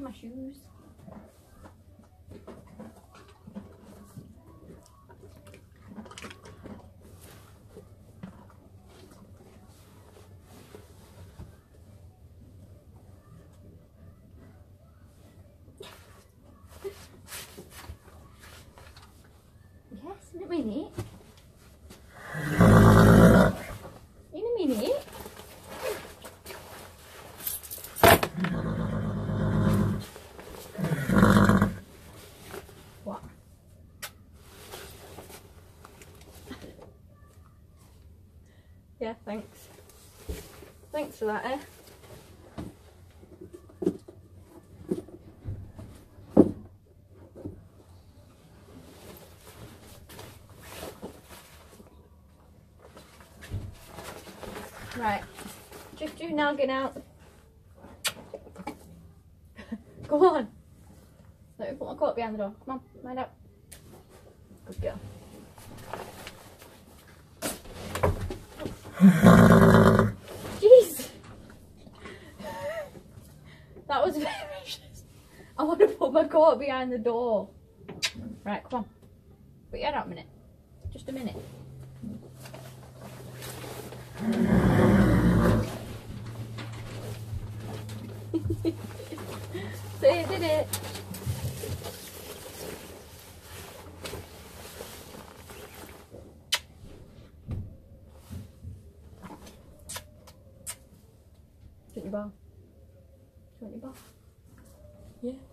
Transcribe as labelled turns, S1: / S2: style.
S1: my shoes. Yes, in a minute. In a minute. What? Yeah, thanks. Thanks for that, eh? Right, just do nagging out. Go on. Let me put my coat behind the door. Come on, line up. Good girl. Jeez. That was very vicious. I want to put my coat behind the door. Right, come on. Put your head out a minute. Just a minute. See, you did it. Do you want your ball? Do you want your ball? Yeah.